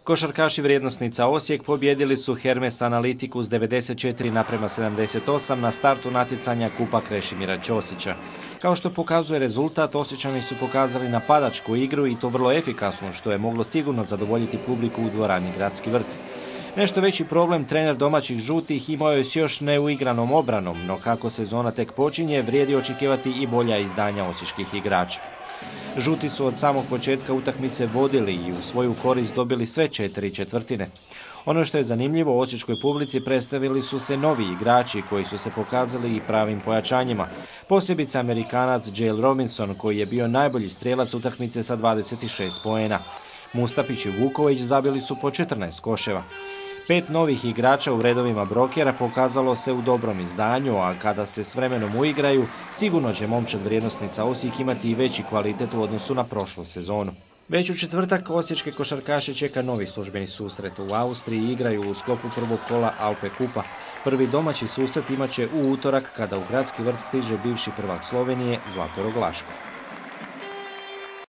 Košarkaši vrijednosnica Osijek pobjedili su Hermes Analitiku s 94:78 na startu natjecanja Kupa Krešimira Ćosića. Kao što pokazuje rezultat, Osječani su pokazali napadačku igru i to vrlo efikasno, što je moglo sigurno zadovoljiti publiku u dvorani Gradski vrt. Nešto veći problem trener domaćih žutih imao je s još neuigranom obranom, no kako sezona tek počinje, vrijedi očekivati i bolja izdanja osječkih igrača. Žuti su od samog početka utakmice vodili i u svoju korist dobili sve 4/4. Ono što je zanimljivo, u osječkoj publici predstavili su se novi igrači koji su se pokazali i pravim pojačanjima. Posebice Amerikanac Jale Robinson, koji je bio najbolji strijelac utakmice sa 26 poena. Mustapić i Vuković zabili su po 14 koševa. 5 novih igrača u redovima Brokera pokazalo se u dobrom izdanju, a kada se s vremenom uigraju, sigurno će momčad vrijednosnica Osijek imati i veći kvalitet u odnosu na prošlu sezonu. Već u četvrtak osječke košarkaše čeka novi službeni susret. U Austriji igraju u sklopu prvog kola Alpe Kupa. Prvi domaći susret imaće u utorak kada u Gradski vrt stiže bivši prvak Slovenije Zlatorog Laško.